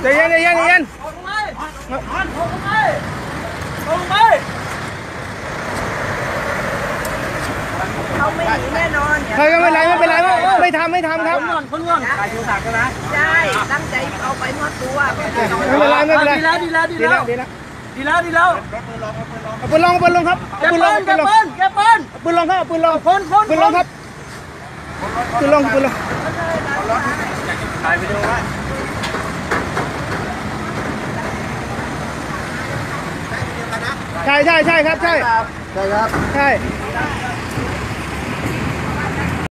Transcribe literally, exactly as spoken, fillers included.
ใจเย็นใจเย็นใจเย็นลงไปลงไปลงไปเขาไม่หนีแน่นอนใครก็ไม่เป็นไรไม่เป็นไรไม่ทำไม่ทำครับคนง่อนคนง่อนใครดูสักกันนะใช่ตั้งใจเอาไปมอบตัวไม่เป็นไรไม่เป็นไรดีแล้วดีแล้วดีแล้วดีแล้วดีแล้วดีแล้วเอาปืนลงปืนลงครับแกปืนแกปืนแกปืนปืนลงครับปืนลงคนคนปืนลงครับปืนลงปืนลงถ่ายวิดีโอไว้ใช่ใช่ใช่ครับใช่ใช่ครับใช่